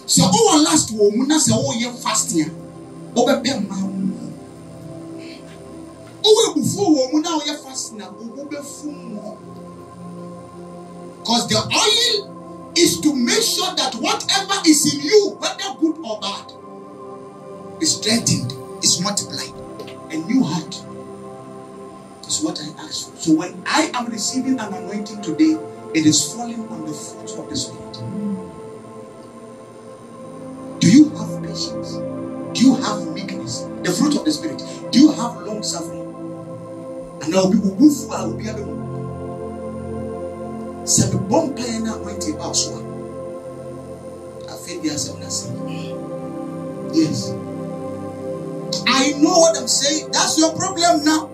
So our last woman na say oh ye fasting. Obepem ma. Oh before woman na oh ye fasting na obefum. Because the oil is to make sure that whatever is in you, whether good or bad, is strengthened, is multiplied. A new heart is what I ask for. So when I am receiving an anointing today, it is falling on the fruit of the Spirit. Do you have patience? Do you have meekness? The fruit of the Spirit. Do you have long suffering? And I will be able to say the bomb pain now went about so. I feel the answer when I say yes. I know what I'm saying. That's your problem now.